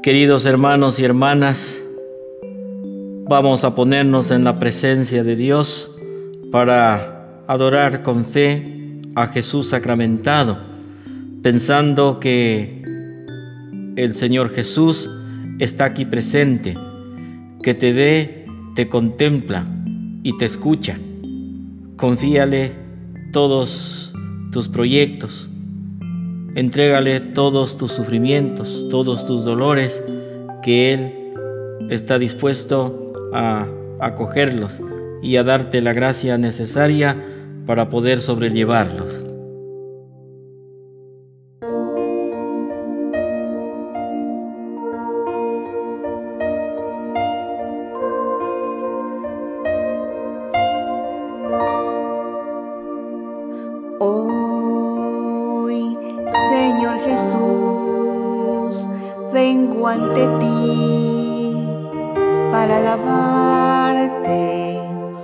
Queridos hermanos y hermanas, vamos a ponernos en la presencia de Dios para adorar con fe a Jesús sacramentado, pensando que el Señor Jesús está aquí presente, que te ve, te contempla y te escucha. Confíale todos tus proyectos, entrégale todos tus sufrimientos, todos tus dolores, que Él está dispuesto a acogerlos y a darte la gracia necesaria para poder sobrellevarlos. Hoy, Señor Jesús, vengo ante ti para alabarte.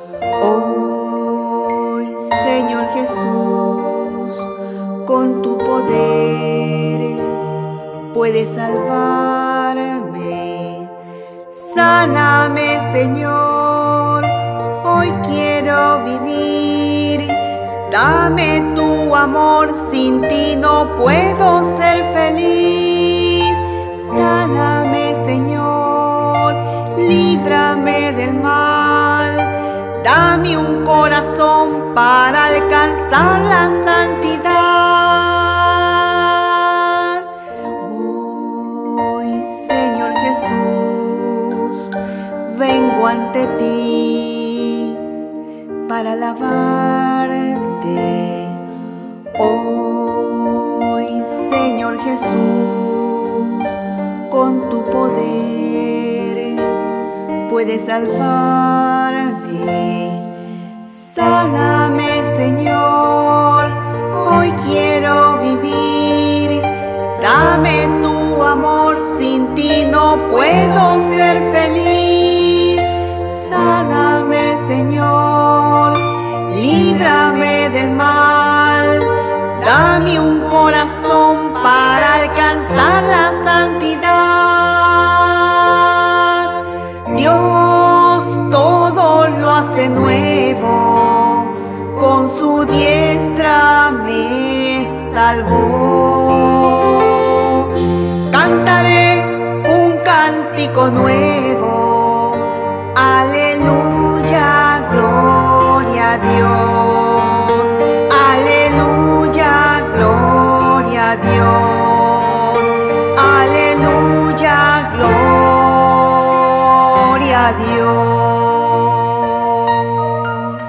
Hoy, Señor Jesús, con tu poder puedes salvarme. Sáname, Señor, hoy quiero vivir. Dame tu amor, sin ti no puedo ser feliz. Sáname, Señor, líbrame del mal. Dame un corazón para alcanzar la santidad. Hoy, Señor Jesús, vengo ante ti para alabarte. Hoy, Señor Jesús, con tu poder puedes salvarme. Sáname, Señor, hoy quiero vivir. Dame tu amor, sin ti no puedo ser feliz. Sáname, Señor, líbrame del mal. Dame un corazón para alcanzar la santidad. Dios todo lo hace nuevo, con su diestra me salvó. Cantaré un cántico nuevo, aleluya, gloria a Dios. Aleluya, gloria a Dios. Aleluya, gloria a Dios.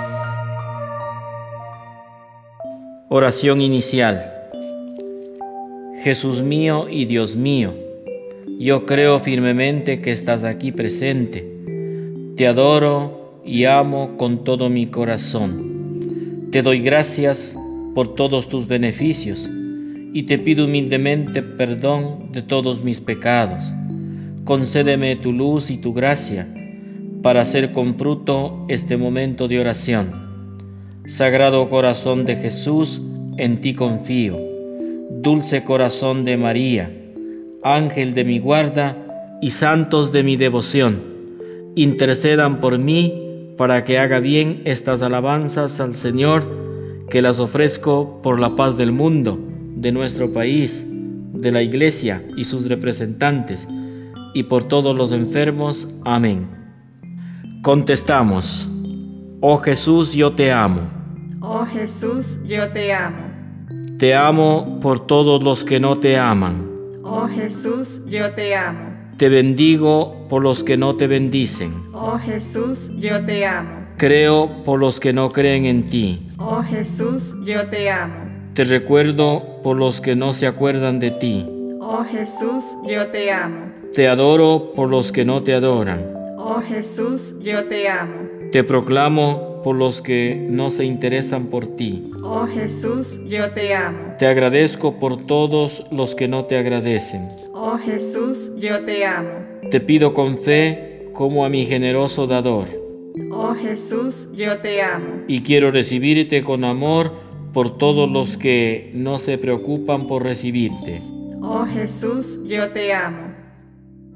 Oración inicial. Jesús mío y Dios mío, yo creo firmemente que estás aquí presente. Te adoro y amo con todo mi corazón. Te doy gracias por todos tus beneficios y te pido humildemente perdón de todos mis pecados. Concédeme tu luz y tu gracia para hacer con fruto este momento de oración. Sagrado corazón de Jesús, en ti confío. Dulce corazón de María, ángel de mi guarda y santos de mi devoción, intercedan por mí para que haga bien estas alabanzas al Señor, que las ofrezco por la paz del mundo, de nuestro país, de la Iglesia y sus representantes, y por todos los enfermos. Amén. Contestamos: Oh Jesús, yo te amo. Oh Jesús, yo te amo. Te amo por todos los que no te aman. Oh Jesús, yo te amo. Te bendigo por los que no te bendicen. Oh Jesús, yo te amo. Creo por los que no creen en ti. Oh Jesús, yo te amo. Te recuerdo por los que no se acuerdan de ti. Oh Jesús, yo te amo. Te adoro por los que no te adoran. Oh Jesús, yo te amo. Te proclamo por los que no se interesan por ti. Oh Jesús, yo te amo. Te agradezco por todos los que no te agradecen. Oh Jesús, yo te amo. Te pido con fe como a mi generoso dador. Oh Jesús, yo te amo. Y quiero recibirte con amor por todos los que no se preocupan por recibirte. Oh Jesús, yo te amo.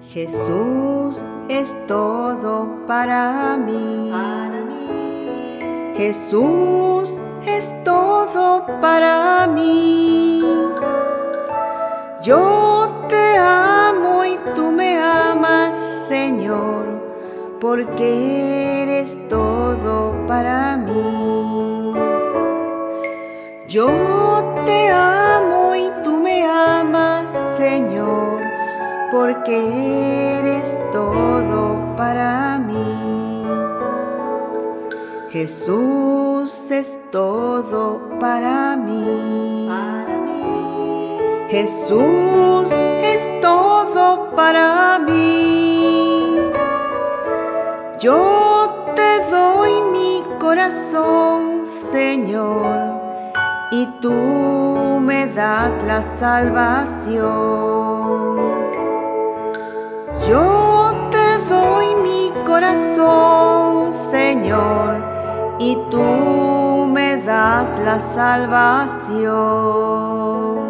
Jesús es todo para mí. Jesús es todo para mí. Yo te amo y tú me amas, Señor, porque eres todo para mí. Yo te amo y tú me amas, Señor, porque eres todo para mí. Jesús es todo para mí. Jesús es todo para mí. Yo te doy mi corazón, Señor, y tú me das la salvación. Yo te doy mi corazón, Señor, y tú me das la salvación.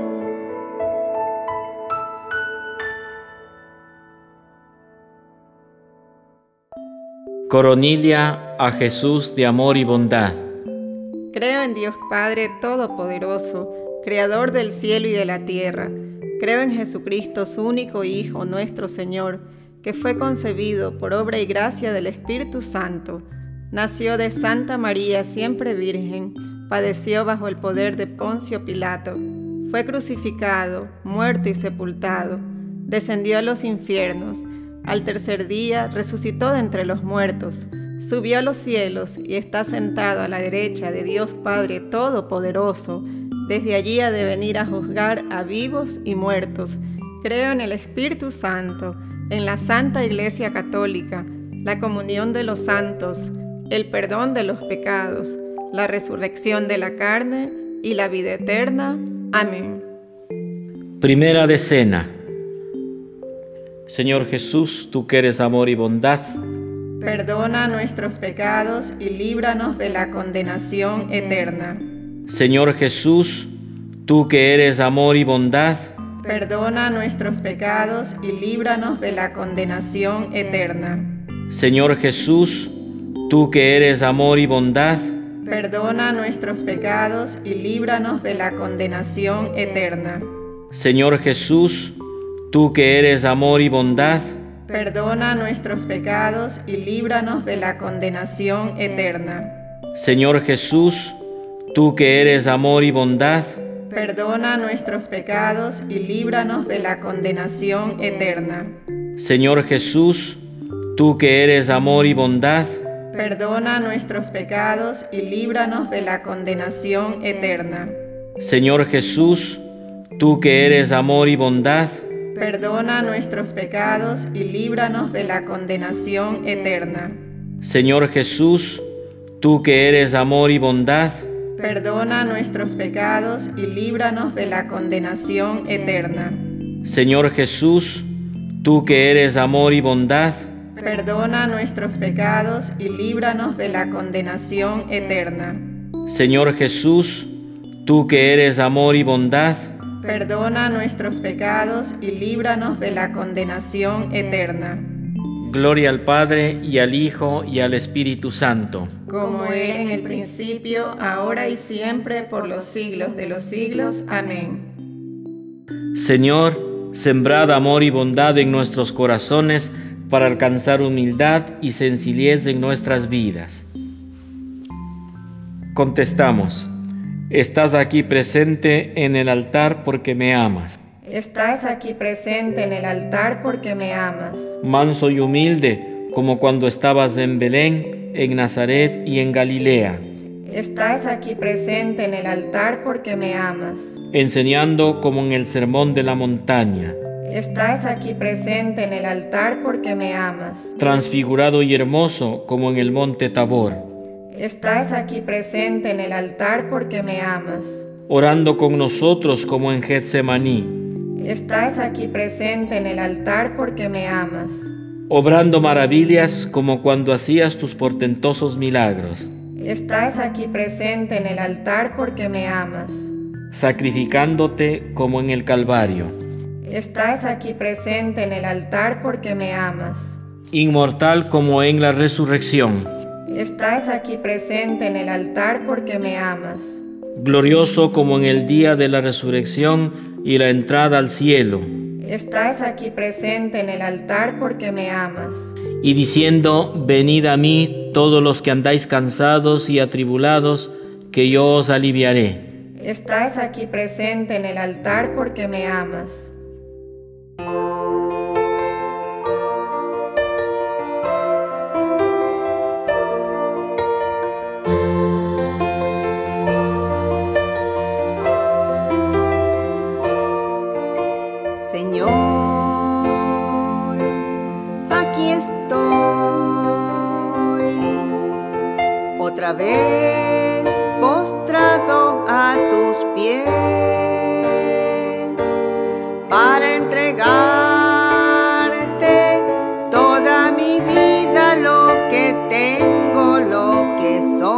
Coronilia a Jesús de amor y bondad. Creo en Dios Padre Todopoderoso, Creador del cielo y de la tierra. Creo en Jesucristo, su único Hijo, nuestro Señor, que fue concebido por obra y gracia del Espíritu Santo. Nació de Santa María, siempre Virgen, padeció bajo el poder de Poncio Pilato, fue crucificado, muerto y sepultado, descendió a los infiernos, al tercer día resucitó de entre los muertos, subió a los cielos y está sentado a la derecha de Dios Padre Todopoderoso. Desde allí ha de venir a juzgar a vivos y muertos. Creo en el Espíritu Santo, en la Santa Iglesia Católica, la comunión de los santos, el perdón de los pecados, la resurrección de la carne y la vida eterna. Amén. Primera decena. Señor Jesús, tú que eres amor y bondad, perdona nuestros pecados y líbranos de la condenación eterna. Señor Jesús, tú que eres amor y bondad, perdona nuestros pecados y líbranos de la condenación eterna. Señor Jesús, tú que eres amor y bondad, perdona nuestros pecados y líbranos de la condenación eterna. Señor Jesús, tú que eres amor y bondad, perdona nuestros pecados y líbranos de la condenación eterna. Señor Jesús, tú que eres amor y bondad, perdona nuestros pecados y líbranos de la condenación eterna. Señor Jesús, tú que eres amor y bondad, perdona nuestros pecados y líbranos de la condenación eterna. Señor Jesús, tú que eres amor y bondad, perdona nuestros pecados y líbranos de la condenación eterna. Señor Jesús, tú que eres amor y bondad, perdona nuestros pecados y líbranos de la condenación eterna. Señor Jesús, tú que eres amor y bondad, perdona nuestros pecados y líbranos de la condenación eterna. Señor Jesús, tú que eres amor y bondad, perdona nuestros pecados y líbranos de la condenación eterna. Gloria al Padre, y al Hijo, y al Espíritu Santo. Como era en el principio, ahora y siempre, por los siglos de los siglos. Amén. Señor, sembrad amor y bondad en nuestros corazones para alcanzar humildad y sencillez en nuestras vidas. Contestamos: estás aquí presente en el altar porque me amas. Estás aquí presente en el altar porque me amas. Manso y humilde, como cuando estabas en Belén, en Nazaret y en Galilea. Estás aquí presente en el altar porque me amas. Enseñando como en el sermón de la montaña. Estás aquí presente en el altar porque me amas. Transfigurado y hermoso como en el monte Tabor. Estás aquí presente en el altar porque me amas. Orando con nosotros como en Getsemaní. Estás aquí presente en el altar porque me amas. Obrando maravillas como cuando hacías tus portentosos milagros. Estás aquí presente en el altar porque me amas. Sacrificándote como en el Calvario. Estás aquí presente en el altar porque me amas. Inmortal como en la resurrección. Estás aquí presente en el altar porque me amas. Glorioso como en el día de la resurrección y la entrada al cielo. Estás aquí presente en el altar porque me amas. Y diciendo, venid a mí todos los que andáis cansados y atribulados, que yo os aliviaré. Estás aquí presente en el altar porque me amas. Señor, aquí estoy, otra vez postrado a tus pies, para entregarte toda mi vida, lo que tengo, lo que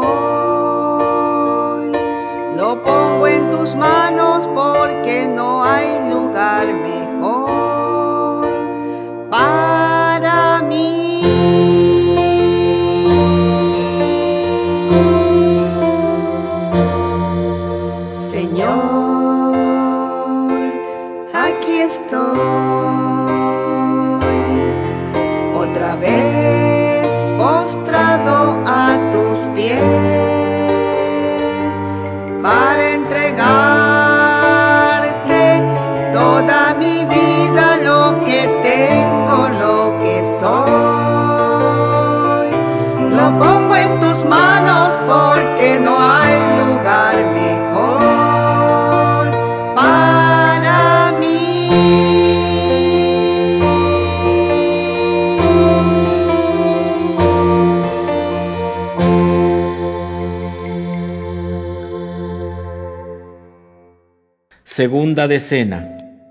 soy. Lo pongo en tus manos porque no hay lugar mejor para mí. Señor, aquí estoy, otra vez postrado a tus pies, para entregarte toda mi vida, lo que tengo, lo que soy. Lo pongo en tus manos porque no hay lugar mejor para mí. Segunda decena.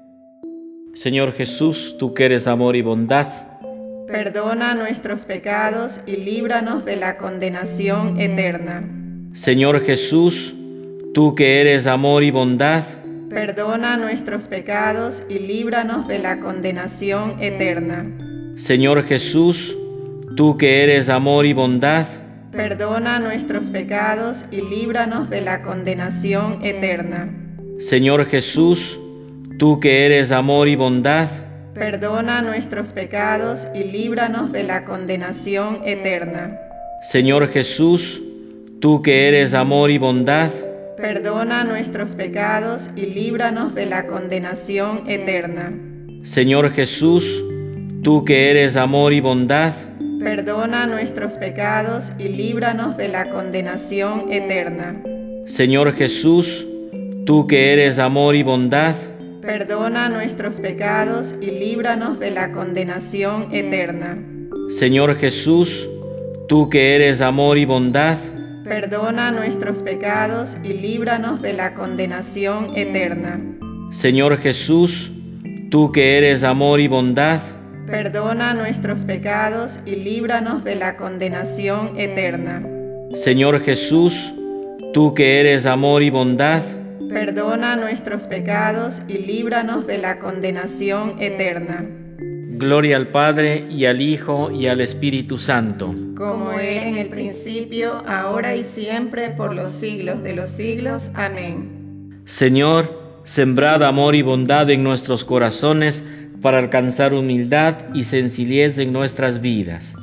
Señor Jesús, tú que eres amor y bondad, Perdona nuestros pecados y líbranos de la condenación eterna. Señor Jesús, tú que eres amor y bondad, Perdona nuestros pecados y líbranos de la condenación eterna. Señor Jesús, tú que eres amor y bondad, Perdona nuestros pecados y líbranos de la condenación eterna. Señor Jesús, tú que eres amor y bondad, Perdona nuestros pecados y líbranos de la condenación eterna. Señor Jesús, tú que eres amor y bondad, Perdona nuestros pecados y líbranos de la condenación eterna. Señor Jesús, tú que eres amor y bondad, Perdona nuestros pecados y líbranos de la condenación eterna. Señor Jesús, tú que eres amor y bondad, Perdona nuestros pecados y líbranos de la condenación eterna. Señor Jesús, tú que eres amor y bondad, Perdona nuestros pecados y líbranos de la condenación eterna. Señor Jesús, tú que eres amor y bondad, Perdona nuestros pecados y líbranos de la condenación eterna. Señor Jesús, tú que eres amor y bondad, Perdona nuestros pecados y líbranos de la condenación eterna. Gloria al Padre, y al Hijo, y al Espíritu Santo. Como era en el principio, ahora y siempre, por los siglos de los siglos. Amén. Señor, sembrad amor y bondad en nuestros corazones para alcanzar humildad y sencillez en nuestras vidas.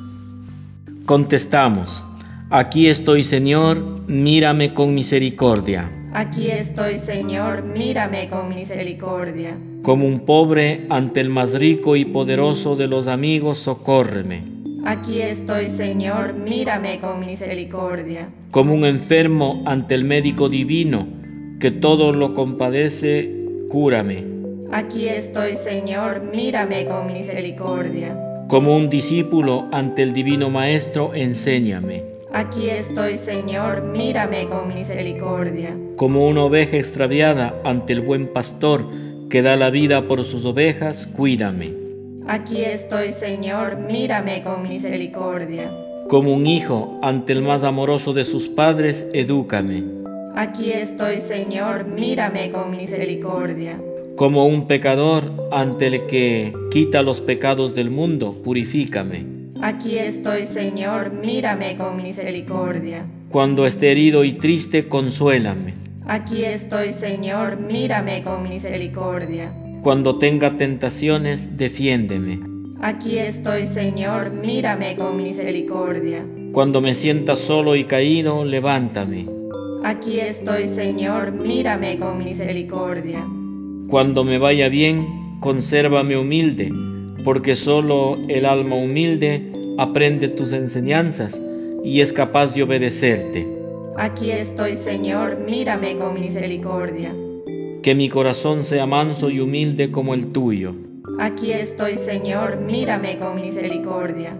Contestamos: aquí estoy, Señor, mírame con misericordia. Aquí estoy, Señor, mírame con misericordia. Como un pobre ante el más rico y poderoso de los amigos, socórreme. Aquí estoy, Señor, mírame con misericordia. Como un enfermo ante el médico divino, que todo lo compadece, cúrame. Aquí estoy, Señor, mírame con misericordia. Como un discípulo ante el divino Maestro, enséñame. Aquí estoy, Señor, mírame con misericordia. Como una oveja extraviada ante el buen pastor, que da la vida por sus ovejas, cuídame. Aquí estoy, Señor, mírame con misericordia. Como un hijo ante el más amoroso de sus padres, edúcame. Aquí estoy, Señor, mírame con misericordia. Como un pecador ante el que quita los pecados del mundo, purifícame. Aquí estoy, Señor, mírame con misericordia. Cuando esté herido y triste, consuélame. Aquí estoy, Señor, mírame con misericordia. Cuando tenga tentaciones, defiéndeme. Aquí estoy, Señor, mírame con misericordia. Cuando me sienta solo y caído, levántame. Aquí estoy, Señor, mírame con misericordia. Cuando me vaya bien, consérvame humilde, porque solo el alma humilde aprende tus enseñanzas y es capaz de obedecerte. Aquí estoy, Señor, mírame con misericordia. Que mi corazón sea manso y humilde como el tuyo. Aquí estoy, Señor, mírame con misericordia.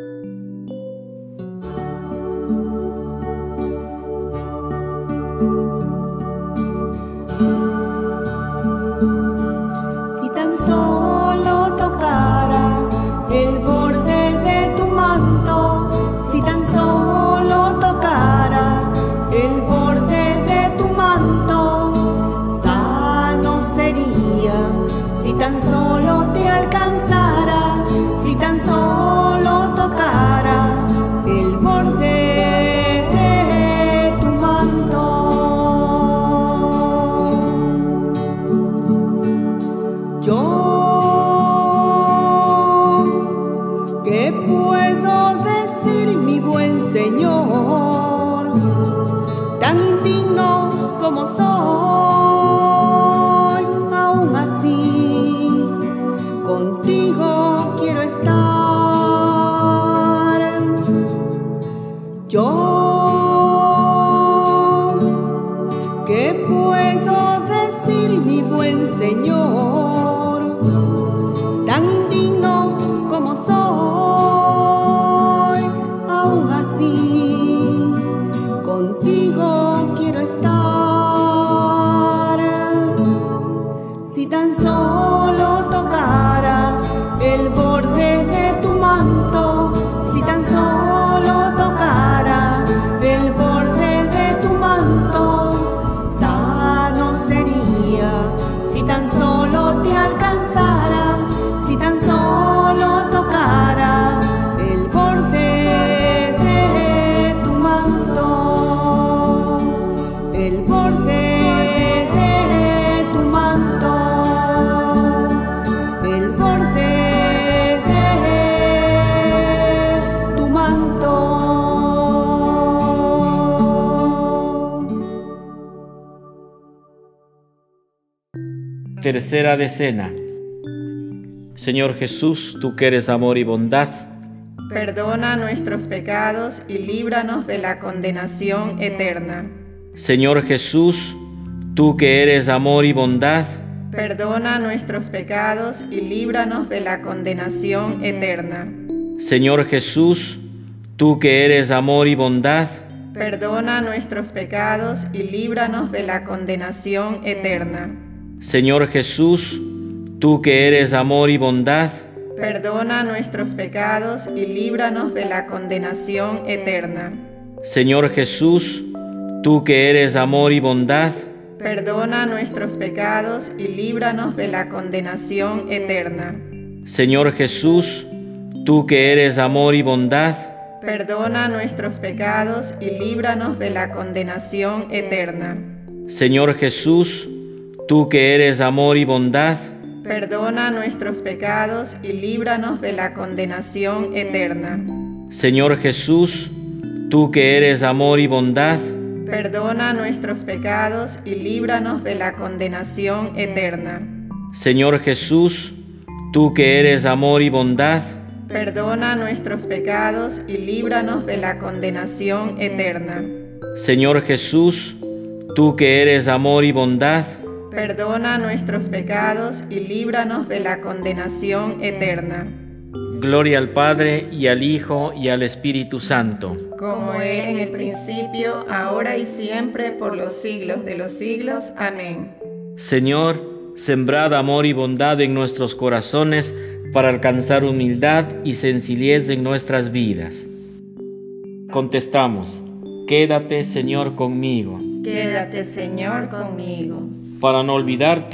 Si tan solo tocara el borde de tu manto, si tan solo tocara el borde de tu manto, sano sería. Si tan solo te alcanzara, si tan solo tocara el borde de tu manto. Yo, ¿qué puedo decir, mi buen Señor? Tan indigno como soy, aún así contigo quiero estar. Yo, ¿qué puedo decir, mi buen Señor? Tan indigno como soy, aún así contigo quiero estar. Si tan solo tocara el borde de tu manto, si tan solo tocara el borde de tu manto, sano sería. Si tan solo te alcanzara, si tan solo tocara el borde de tu manto, el borde de tu manto, el borde de tu manto. Tercera decena. Señor Jesús, tú que eres amor y bondad, Perdona nuestros pecados y líbranos de la condenación eterna. Señor Jesús, tú que eres amor y bondad, Perdona nuestros pecados y líbranos de la condenación eterna. Señor Jesús, tú que eres amor y bondad, Perdona nuestros pecados y líbranos de la condenación eterna. Señor Jesús, tú que eres amor y bondad, Perdona nuestros pecados y líbranos de la condenación eterna. Señor Jesús, tú que eres amor y bondad, Perdona nuestros pecados y líbranos de la condenación eterna. Señor Jesús, tú que eres amor y bondad, Perdona nuestros pecados y líbranos de la condenación eterna. Señor Jesús, tú que eres amor y bondad, Perdona nuestros pecados y líbranos de la condenación eterna. Señor Jesús, tú que eres amor y bondad, Perdona nuestros pecados y líbranos de la condenación eterna. Señor Jesús, tú que eres amor y bondad, Perdona nuestros pecados y líbranos de la condenación eterna. Señor Jesús, tú que eres amor y bondad, Perdona nuestros pecados y líbranos de la condenación eterna. Gloria al Padre, y al Hijo, y al Espíritu Santo. Como era en el principio, ahora y siempre, por los siglos de los siglos. Amén. Señor, sembrad amor y bondad en nuestros corazones para alcanzar humildad y sencillez en nuestras vidas. Contestamos: quédate, Señor, conmigo. Quédate, Señor, conmigo. Para no olvidarte,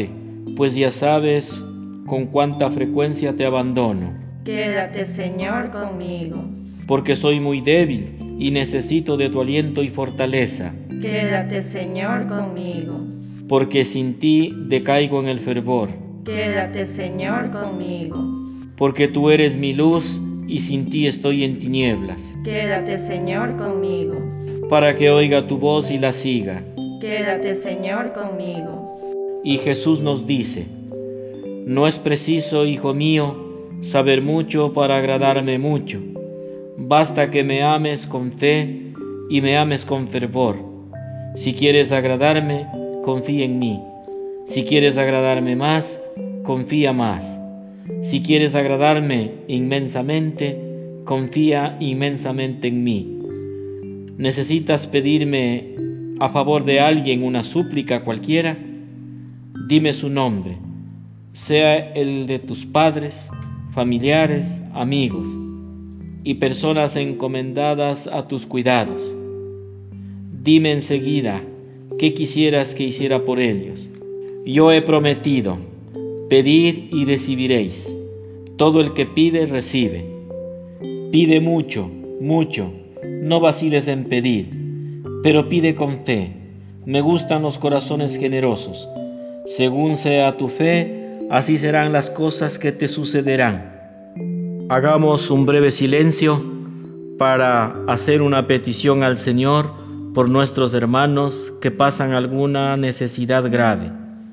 pues ya sabes con cuánta frecuencia te abandono. Quédate, Señor, conmigo. Porque soy muy débil y necesito de tu aliento y fortaleza. Quédate, Señor, conmigo. Porque sin ti decaigo en el fervor. Quédate, Señor, conmigo. Porque tú eres mi luz y sin ti estoy en tinieblas. Quédate, Señor, conmigo. Para que oiga tu voz y la siga. Quédate, Señor, conmigo. Y Jesús nos dice: no es preciso, hijo mío, saber mucho para agradarme mucho. Basta que me ames con fe y me ames con fervor. Si quieres agradarme, confía en mí. Si quieres agradarme más, confía más. Si quieres agradarme inmensamente, confía inmensamente en mí. ¿Necesitas pedirme a favor de alguien una súplica cualquiera? Dime su nombre, sea el de tus padres, familiares, amigos y personas encomendadas a tus cuidados. Dime enseguida qué quisieras que hiciera por ellos. Yo he prometido: pedid y recibiréis. Todo el que pide, recibe. Pide mucho, mucho, no vaciles en pedir, pero pide con fe. Me gustan los corazones generosos. Según sea tu fe, así serán las cosas que te sucederán. Hagamos un breve silencio para hacer una petición al Señor por nuestros hermanos que pasan alguna necesidad grave.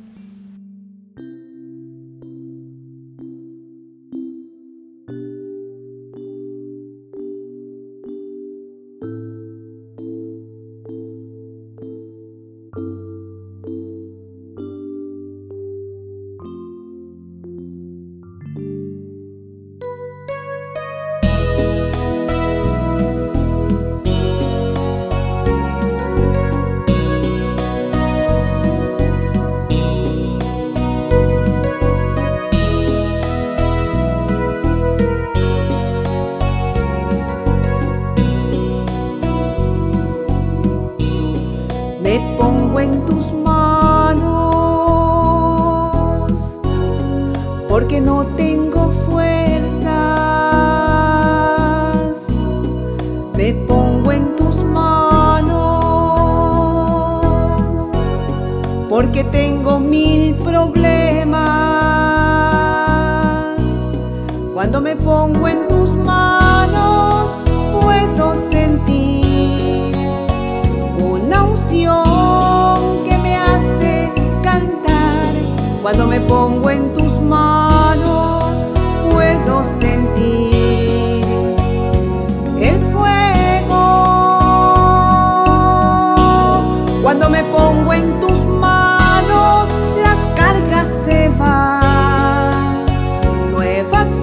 Me pongo en tus manos, porque no tengo fuerzas. Me pongo en tus manos, porque tengo 1000 problemas. Cuando me pongo en tus manos, puedo sentir una unción que me hace cantar. Cuando me pongo en tus manos, puedo sentir el fuego. Cuando me pongo en tus manos, las cargas se van. Nuevas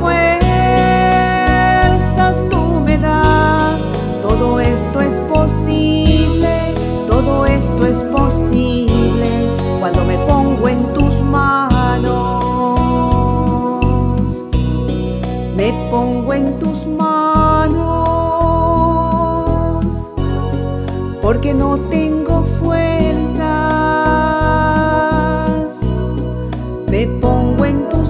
fuerzas tú me das. Todo esto es posible. Todo esto es posible cuando me pongo en tus manos. Me pongo en tus manos, porque no tengo fuerzas. Me pongo en tus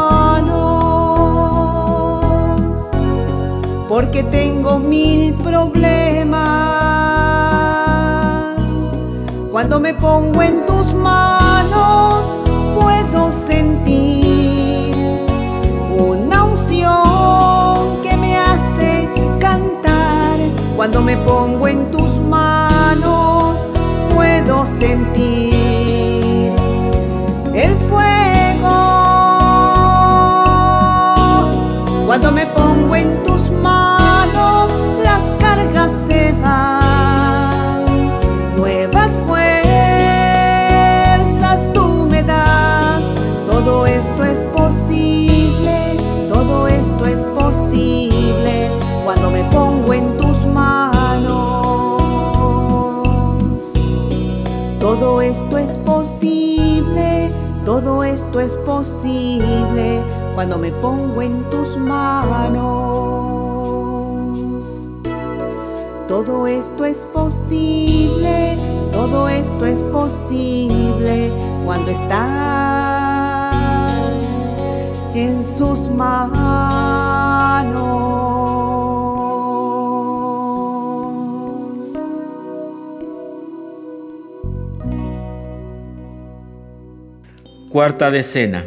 manos, porque tengo 1000 problemas. Cuando me pongo en tus manos, puedo sentir una unción que me hace cantar. Cuando me pongo en tus manos, puedo sentir el fuego. Cuando me pongo en tus manos, las cargas se van. Nuevas fuerzas tú me das. Todo esto es posible. Todo esto es posible cuando me pongo en tus manos. Todo esto es posible. Todo esto es posible cuando me pongo en tus manos. Todo esto es posible. Todo esto es posible cuando estás en sus manos. Cuarta decena.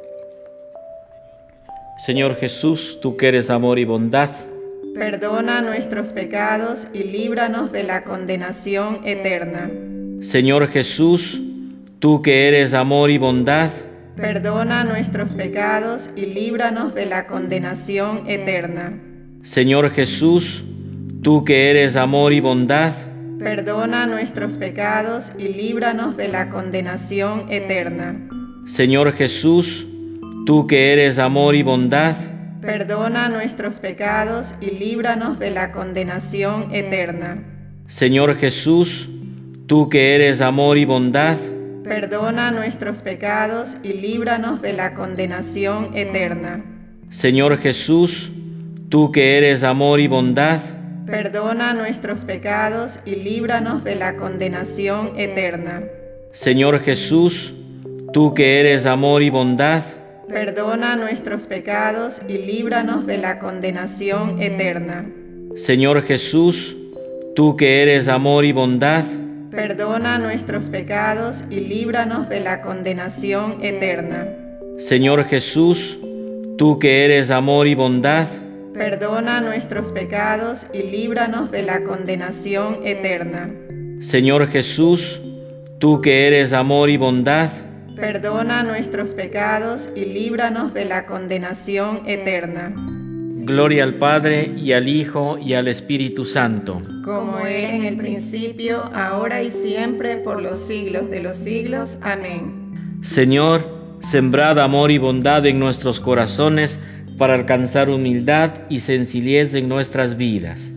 Señor Jesús, tú que eres amor y bondad, perdona nuestros pecados y líbranos de la condenación eterna. Señor Jesús, tú que eres amor y bondad, perdona nuestros pecados y líbranos de la condenación eterna. Señor Jesús, tú que eres amor y bondad, perdona nuestros pecados y líbranos de la condenación eterna. Señor Jesús, tú que eres amor y bondad, perdona nuestros pecados y líbranos de la condenación eterna. Señor Jesús, tú que eres amor y bondad, perdona nuestros pecados y líbranos de la condenación eterna. Señor Jesús, tú que eres amor y bondad, perdona nuestros pecados y líbranos de la condenación eterna. Señor Jesús, tú que eres amor y bondad, perdona nuestros pecados y líbranos de la condenación eterna. Señor Jesús, tú que eres amor y bondad, perdona nuestros pecados y líbranos de la condenación eterna. Señor Jesús, tú que eres amor y bondad, perdona nuestros pecados y líbranos de la condenación eterna. Señor Jesús, tú que eres amor y bondad, perdona nuestros pecados y líbranos de la condenación eterna. Gloria al Padre, y al Hijo, y al Espíritu Santo. Como era en el principio, ahora y siempre, por los siglos de los siglos. Amén. Señor, sembrad amor y bondad en nuestros corazones para alcanzar humildad y sencillez en nuestras vidas.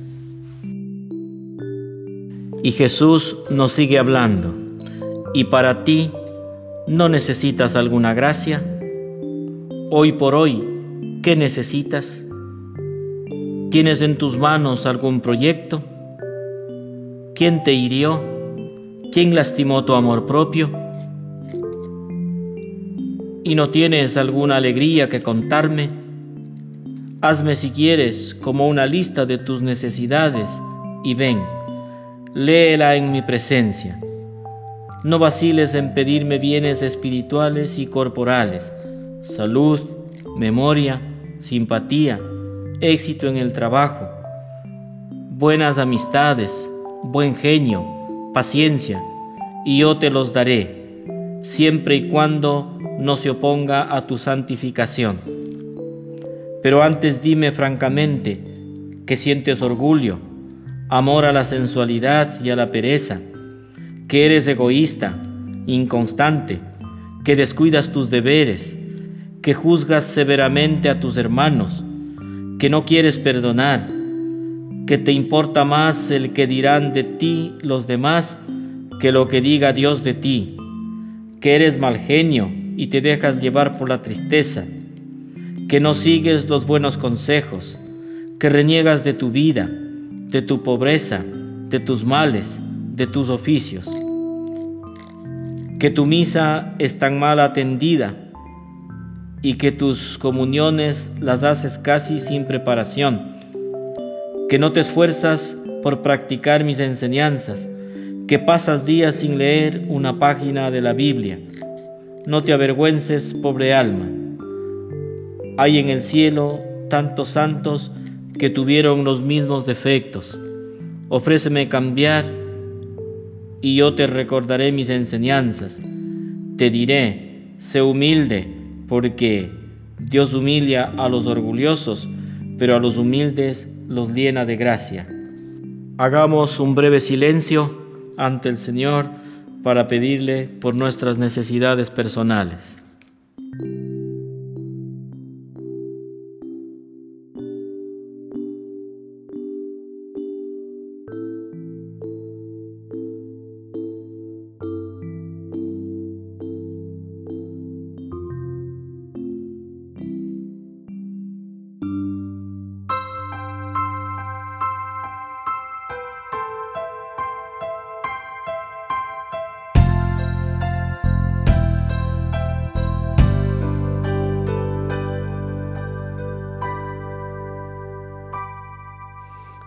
Y Jesús nos sigue hablando. ¿Y para ti no necesitas alguna gracia? Hoy por hoy, ¿qué necesitas? ¿Tienes en tus manos algún proyecto? ¿Quién te hirió? ¿Quién lastimó tu amor propio? ¿Y no tienes alguna alegría que contarme? Hazme si quieres como una lista de tus necesidades y ven, léela en mi presencia. No vaciles en pedirme bienes espirituales y corporales, salud, memoria, simpatía, éxito en el trabajo, buenas amistades, buen genio, paciencia, y yo te los daré, siempre y cuando no se oponga a tu santificación. Pero antes dime francamente que sientes orgullo, amor a la sensualidad y a la pereza, que eres egoísta, inconstante, que descuidas tus deberes, que juzgas severamente a tus hermanos, que no quieres perdonar, que te importa más el que dirán de ti los demás que lo que diga Dios de ti, que eres mal genio y te dejas llevar por la tristeza, que no sigues los buenos consejos, que reniegas de tu vida, de tu pobreza, de tus males, de tus oficios, que tu misa es tan mal atendida y que tus comuniones las haces casi sin preparación, que no te esfuerzas por practicar mis enseñanzas, que pasas días sin leer una página de la Biblia. No te avergüences, pobre alma. Hay en el cielo tantos santos que tuvieron los mismos defectos. Ofréceme cambiar y yo te recordaré mis enseñanzas. Te diré, sé humilde, porque Dios humilla a los orgullosos, pero a los humildes los llena de gracia. Hagamos un breve silencio ante el Señor para pedirle por nuestras necesidades personales.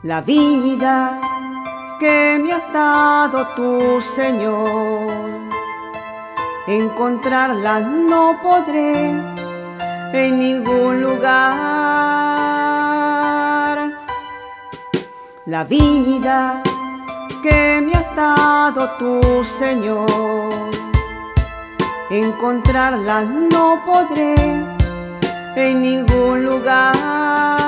La vida que me has dado tú, Señor, encontrarla no podré en ningún lugar. La vida que me has dado tú, Señor, encontrarla no podré en ningún lugar.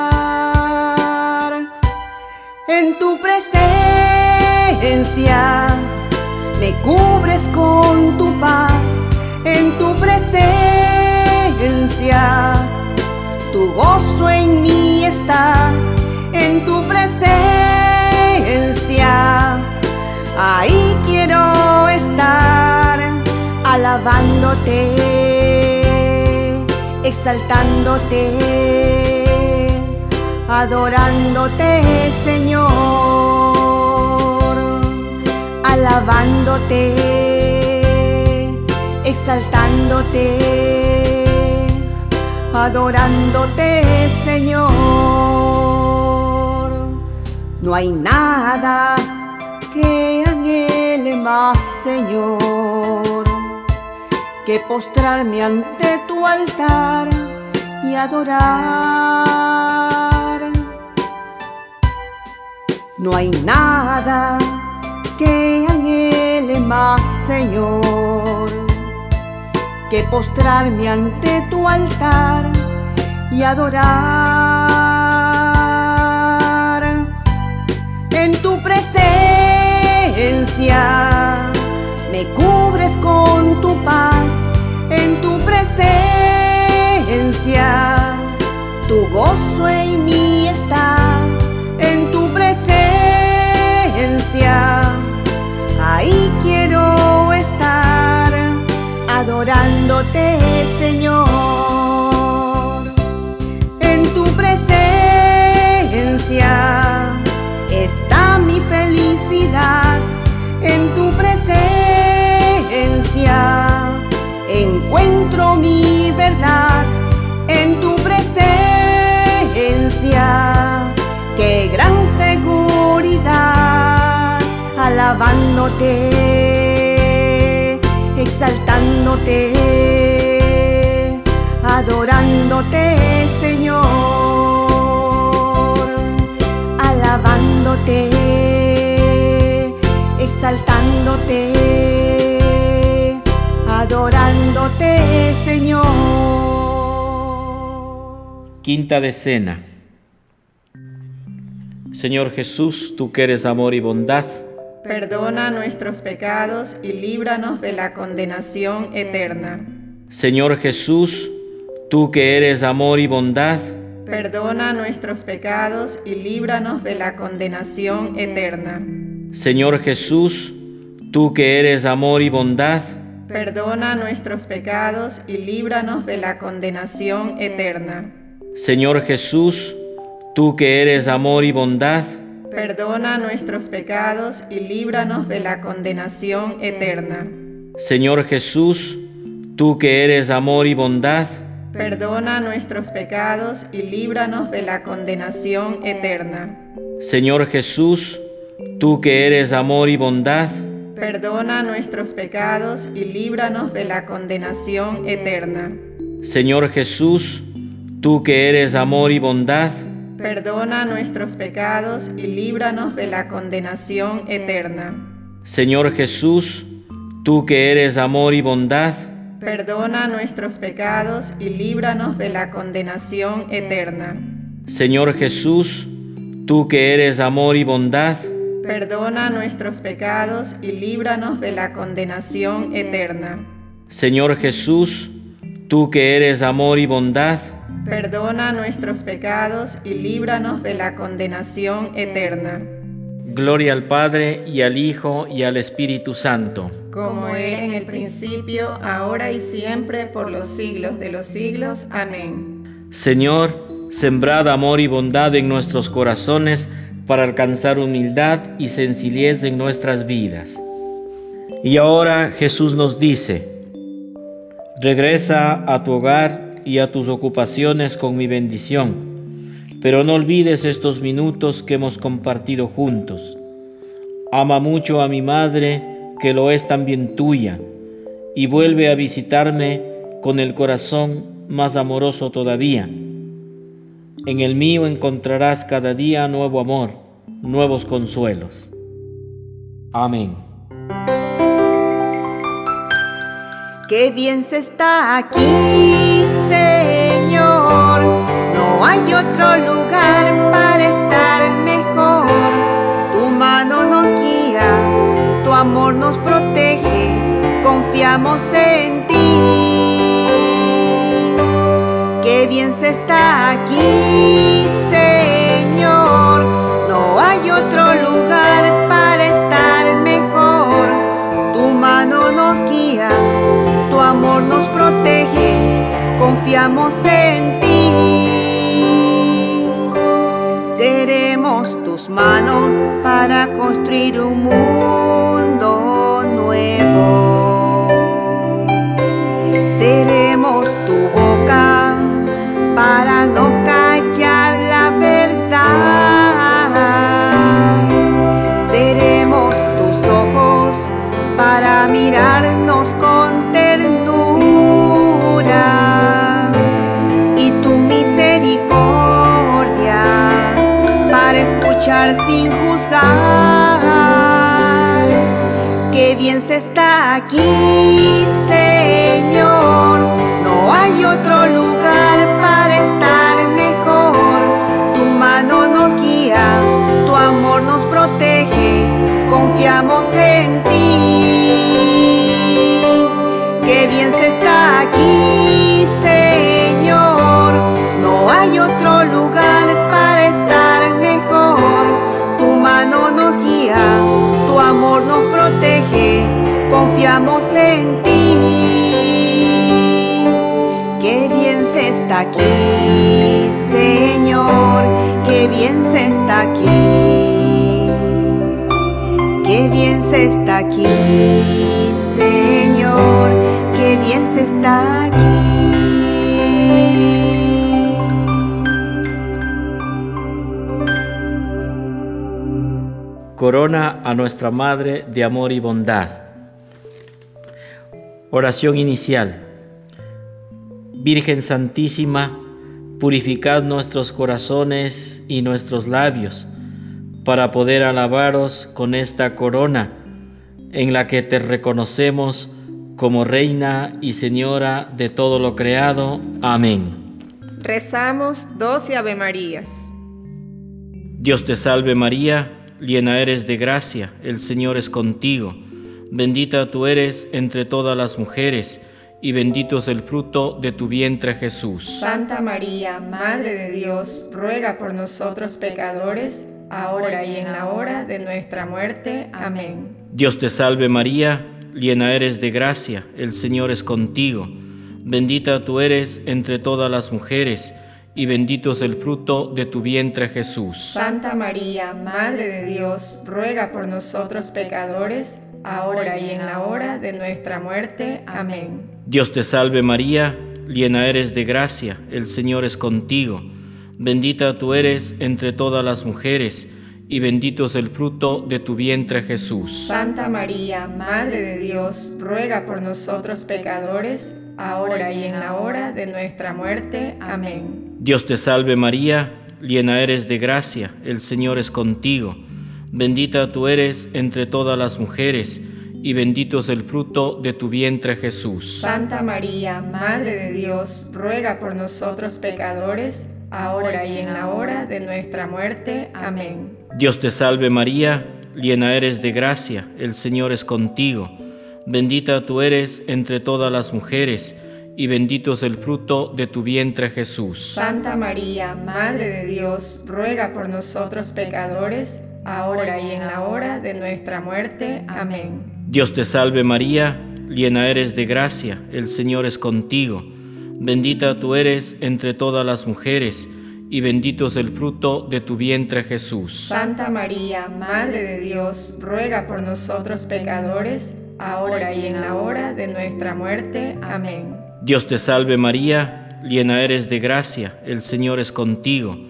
En tu presencia me cubres con tu paz, en tu presencia tu gozo en mí está, en tu presencia ahí quiero estar, alabándote, exaltándote, adorándote, Señor, alabándote, exaltándote, adorándote, Señor. No hay nada que anhele más, Señor, que postrarme ante tu altar y adorar. No hay nada que anhele más, Señor, que postrarme ante tu altar y adorar. En tu presencia me cubres con tu paz, en tu presencia tu gozo en mí está, en tu presencia ahí quiero estar, adorándote, Señor. En tu presencia está mi felicidad, en tu presencia encuentro mi verdad, en tu presencia qué gran seguridad, alabándote, exaltándote, adorándote, Señor, alabándote, exaltándote, adorándote, Señor. Quinta Decena. Señor Jesús, tú que eres amor y bondad, perdona nuestros pecados y líbranos de la condenación eterna. Señor Jesús, tú que eres amor y bondad, perdona nuestros pecados y líbranos de la condenación eterna. Señor Jesús, tú que eres amor y bondad, perdona nuestros pecados y líbranos de la condenación eterna. Señor Jesús, tú que eres amor y bondad, perdona nuestros pecados y líbranos de la condenación eterna. Señor Jesús, tú que eres amor y bondad, perdona nuestros pecados y líbranos de la condenación eterna. Señor Jesús, tú que eres amor y bondad, perdona nuestros pecados y líbranos de la condenación eterna. Señor Jesús, tú que eres amor y bondad, perdona nuestros pecados y líbranos de la condenación eterna. Señor Jesús, tú que eres amor y bondad, perdona nuestros pecados y líbranos de la condenación eterna. Señor Jesús, tú que eres amor y bondad, perdona nuestros pecados y líbranos de la condenación eterna. Señor Jesús, tú que eres amor y bondad, perdona nuestros pecados y líbranos de la condenación eterna. Gloria al Padre, y al Hijo, y al Espíritu Santo. Como era en el principio, ahora y siempre, por los siglos de los siglos. Amén. Señor, sembrad amor y bondad en nuestros corazones para alcanzar humildad y sencillez en nuestras vidas. Y ahora Jesús nos dice: regresa a tu hogar y a tus ocupaciones con mi bendición. pero no olvides estos minutos que hemos compartido juntos. Ama mucho a mi madre, que lo es también tuya, y vuelve a visitarme con el corazón más amoroso todavía. En el mío encontrarás cada día nuevo amor, nuevos consuelos. Amén. Qué bien se está aquí, Señor. No hay otro lugar para estar mejor. Tu mano nos guía, tu amor nos protege. Confiamos en ti. Qué bien se está aquí, Señor. No hay otro lugar para estar mejor. Tu mano nos guía, tu amor nos protege, confiamos en ti. Seremos tus manos para construir un mundo nuevo. Seremos tu boca para no callar la verdad. Seremos tus ojos para mirarnos con ternura y tu misericordia para escuchar sin juzgar. Qué bien se está aquí, Señor. No hay otro lugar para estar mejor. Tu mano nos guía, tu amor nos protege. Confiamos en ti. Qué bien se está aquí, Señor. No hay otro lugar para estar mejor. Tu mano nos guía, tu amor nos protege. Confiamos en ti. Qué bien se está aquí, Señor. Qué bien se está aquí. Qué bien se está aquí, Señor, qué bien se está aquí. Corona a nuestra Madre de amor y bondad. Oración inicial. Virgen Santísima, purificad nuestros corazones y nuestros labios, para poder alabaros con esta corona, en la que te reconocemos como Reina y Señora de todo lo creado. Amén. Rezamos 12 Ave Marías. Dios te salve María, llena eres de gracia, el Señor es contigo. Bendita tú eres entre todas las mujeres, y bendito es el fruto de tu vientre Jesús. Santa María, Madre de Dios, ruega por nosotros pecadores, ahora y en la hora de nuestra muerte. Amén. Dios te salve María, llena eres de gracia, el Señor es contigo. Bendita tú eres entre todas las mujeres, y bendito es el fruto de tu vientre Jesús. Santa María, Madre de Dios, ruega por nosotros pecadores, ahora y en la hora de nuestra muerte. Amén. Dios te salve María, llena eres de gracia, el Señor es contigo. Bendita tú eres entre todas las mujeres, y bendito es el fruto de tu vientre Jesús. Santa María, Madre de Dios, ruega por nosotros pecadores, ahora y en la hora de nuestra muerte. Amén. Dios te salve María, llena eres de gracia, el Señor es contigo. Bendita tú eres entre todas las mujeres, y bendito es el fruto de tu vientre Jesús. Santa María, Madre de Dios, ruega por nosotros pecadores, ahora y en la hora de nuestra muerte. Amén. Dios te salve María, llena eres de gracia, el Señor es contigo. Bendita tú eres entre todas las mujeres, y bendito es el fruto de tu vientre Jesús. Santa María, Madre de Dios, ruega por nosotros pecadores, ahora y en la hora de nuestra muerte. Amén. Dios te salve María, llena eres de gracia, el Señor es contigo. Bendita tú eres entre todas las mujeres, y bendito es el fruto de tu vientre Jesús. Santa María, Madre de Dios, ruega por nosotros pecadores, ahora y en la hora de nuestra muerte. Amén. Dios te salve María, llena eres de gracia, el Señor es contigo.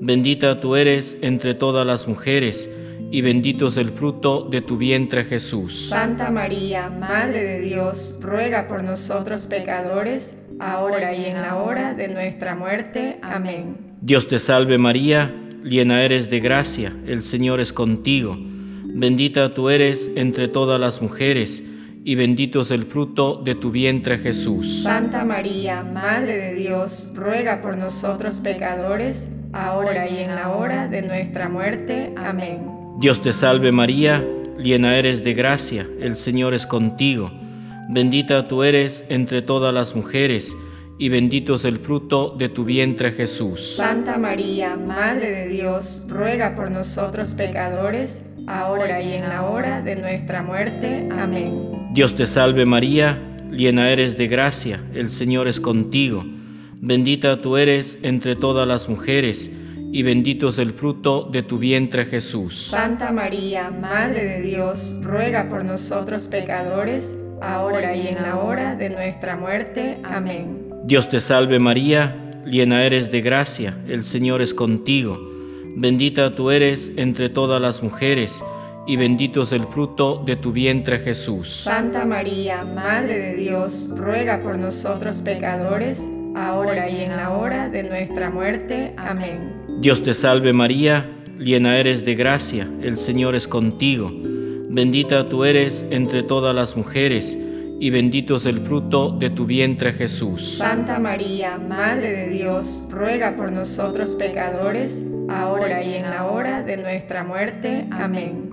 bendita tú eres entre todas las mujeres, y bendito es el fruto de tu vientre, Jesús. Santa María, Madre de Dios, ruega por nosotros pecadores, ahora y en la hora de nuestra muerte. Amén. Dios te salve María, llena eres de gracia, el Señor es contigo. Bendita tú eres entre todas las mujeres, y bendito es el fruto de tu vientre, Jesús. Santa María, Madre de Dios, ruega por nosotros pecadores, ahora y en la hora de nuestra muerte. Amén. Dios te salve María, llena eres de gracia, el Señor es contigo. Bendita tú eres entre todas las mujeres, y bendito es el fruto de tu vientre, Jesús. Santa María, Madre de Dios, ruega por nosotros pecadores, ahora y en la hora de nuestra muerte. Amén. Dios te salve María, llena eres de gracia, el Señor es contigo. Bendita tú eres entre todas las mujeres, y bendito es el fruto de tu vientre, Jesús. Santa María, Madre de Dios, ruega por nosotros pecadores, ahora y en la hora de nuestra muerte. Amén. Dios te salve María, llena eres de gracia, el Señor es contigo. Bendita tú eres entre todas las mujeres, y bendito es el fruto de tu vientre, Jesús. Santa María, Madre de Dios, ruega por nosotros pecadores, ahora y en la hora de nuestra muerte. Amén. Dios te salve María, llena eres de gracia, el Señor es contigo. Bendita tú eres entre todas las mujeres, y bendito es el fruto de tu vientre, Jesús. Santa María, Madre de Dios, ruega por nosotros pecadores, ahora y en la hora de nuestra muerte. Amén.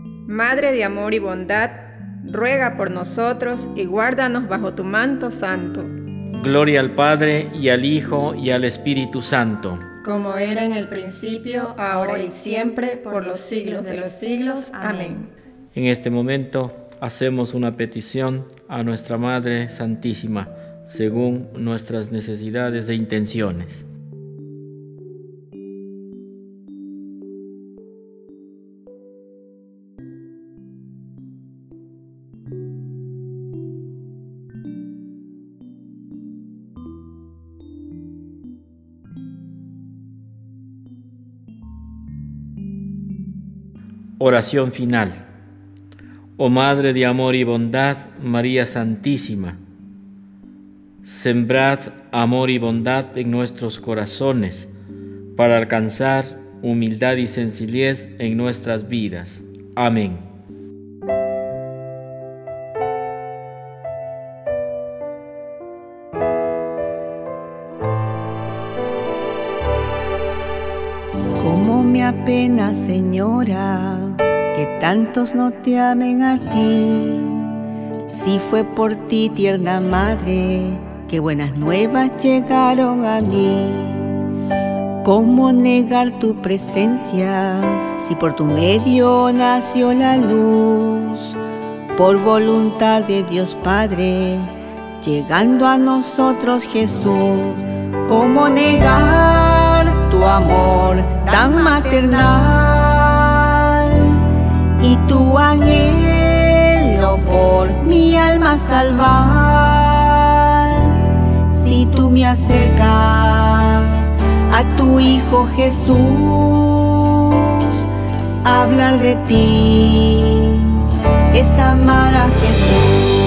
Madre de amor y bondad, ruega por nosotros y guárdanos bajo tu manto santo. Gloria al Padre, y al Hijo, y al Espíritu Santo. Como era en el principio, ahora y siempre, por los siglos de los siglos. Amén. En este momento hacemos una petición a nuestra Madre Santísima, según nuestras necesidades e intenciones. Oración final. Oh Madre de amor y bondad, María Santísima, sembrad amor y bondad en nuestros corazones para alcanzar humildad y sencillez en nuestras vidas. Amén. Cómo me apena, Señora, que tantos no te amen a ti. Si fue por ti, tierna Madre, que buenas nuevas llegaron a mí. ¿Cómo negar tu presencia, si por tu medio nació la luz? Por voluntad de Dios Padre, llegando a nosotros Jesús. ¿Cómo negar tu amor tan maternal y tu anhelo por mi alma salvar? Si tú me acercas a tu Hijo Jesús, hablar de ti es amar a Jesús.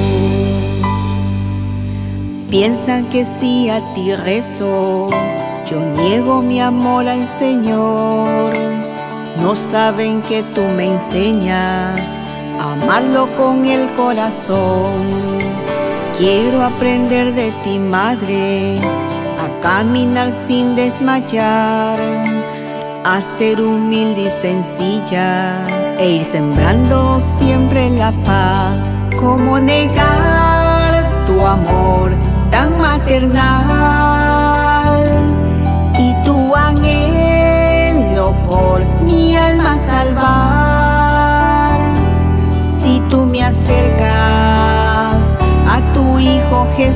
Piensan que si a ti rezo, yo niego mi amor al Señor. No saben que tú me enseñas a amarlo con el corazón. Quiero aprender de ti, Madre, a caminar sin desmayar, a ser humilde y sencilla, e ir sembrando siempre la paz. ¿Cómo negar tu amor tan maternal y tu anhelo por mi alma salvar? Si tú me acercas a tu Hijo Jesús,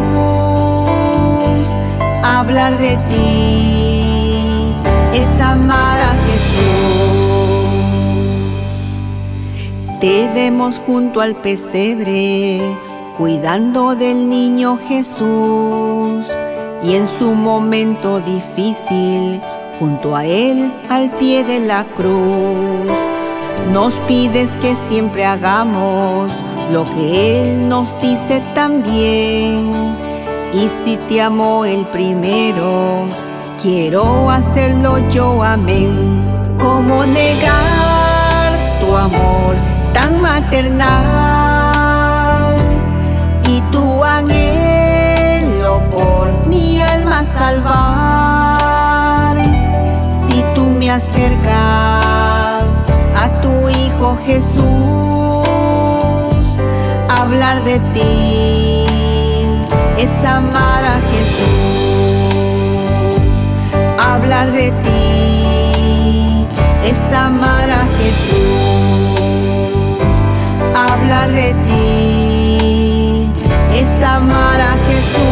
hablar de ti es amar a Jesús. Te vemos junto al pesebre, cuidando del niño Jesús, y en su momento difícil, junto a Él al pie de la cruz. Nos pides que siempre hagamos lo que Él nos dice también. Y si te amó el primero, quiero hacerlo yo, amén. ¿Cómo negar tu amor tan maternal y tu anhelo por mi alma salvar? Si tú me acercas a tu Hijo Jesús, hablar de ti es amar a Jesús. Hablar de ti es amar a Jesús. Hablar de ti es amar a Jesús.